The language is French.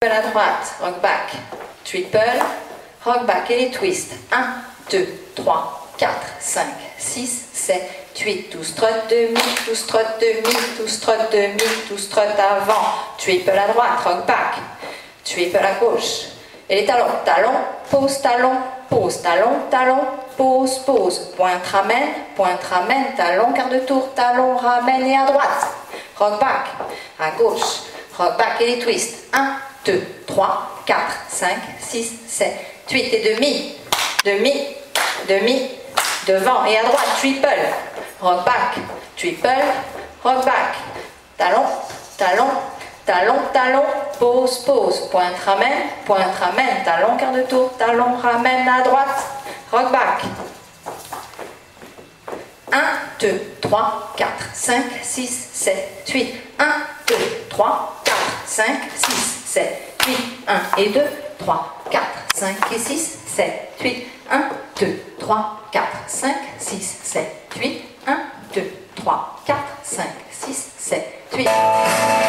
À droite, rock back, triple, rock back et les twists. 1, 2, 3, 4, 5, 6, 7, 8, 12 trot demi, 12 trot demi, 12 trot demi, 12 trot avant, triple à droite, rock back, triple à gauche. Et les talons, talon, pose, talon, pose, talon, talon, pose, pose, pointe, ramène, talon, quart de tour, talon, ramène et à droite, rock back, à gauche, rock back et les twists. 1, 2, 3, 4, 5, 6, 7, 8 et demi, demi, demi, devant et à droite, triple, rock back, triple, rock back, talon, talon, talon, talon, pose, pose, pointe, ramène, talon, quart de tour, talon, ramène à droite, rock back. 1, 2, 3, 4, 5, 6, 7, 8, 1, 2, 3, 4, 5, 6, 7, 8, 1 et 2, 3, 4, 5 et 6, 7, 8, 1, 2, 3, 4, 5, 6, 7, 8, 1, 2, 3, 4, 5, 6, 7, 8.